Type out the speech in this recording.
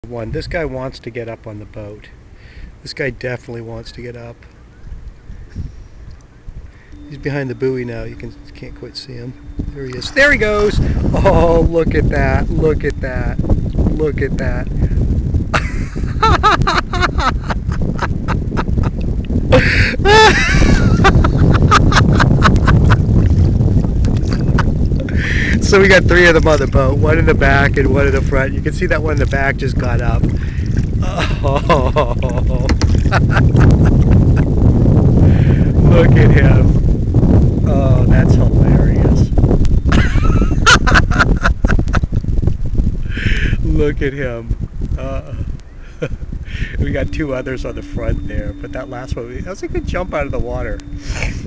This guy wants to get up on the boat. This guy definitely wants to get up. He's behind the buoy now. You can't quite see him. There he is. There he goes! Oh, look at that. Look at that. Look at that. So we got 3 of them on the boat, 1 in the back and 1 in the front. You can see that one in the back just got up. Oh. Look at him. Oh, that's hilarious. Look at him. We got 2 others on the front there, but that last one, that was a good jump out of the water.